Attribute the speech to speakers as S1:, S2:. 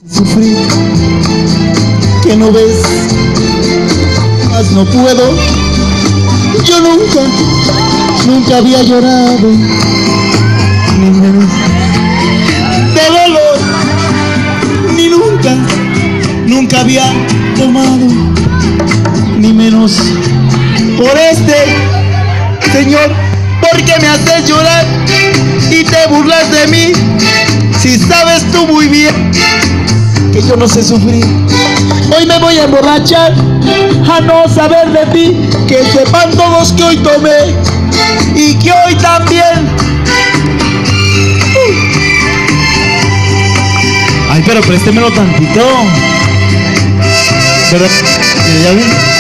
S1: Sufrir, que no ves, más no puedo. Yo nunca había llorado, ni menos de dolor, ni nunca había tomado, ni menos por este Señor, porque me haces llorar y te burlas de mí, si sabes tú muy bien que yo no sé sufrir. Hoy me voy a emborrachar a no saber de ti, que sepan todos que hoy tomé y que hoy también. Ay, pero préstemelo tantito. ¿Verdad? ¿Ya ven?